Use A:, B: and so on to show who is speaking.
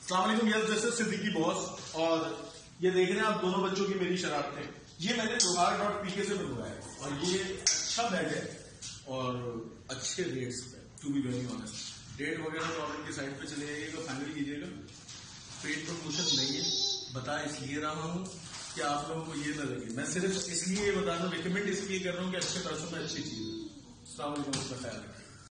A: अस्सलाम वालेकुम, yes this is Siddiqui boss. और ये देख रहे हैं आप दोनों बच्चों की मेरी शरारतें। ये मैंने Zohar.pk से मंगवाया है और ये अच्छा बैग है और अच्छे रेट्स पे, to be very honest. Rate वगैरह तो आप इनकी साइड पे चले जाइएगा, फाइनल कीजिएगा। पेट प्रमोशन नहीं है, बता इसलिए रहा हूँ कि आप लोगों को ये ना लगे। मैं सिर्फ इसलिए ये बता रहा हूँ, रिकमेंड इसलिए कर रहा हूँ कि अच्छे पैसों में अच्छी चीज है। अस्सलाम वालेकुम, उसका ख्याल रखें।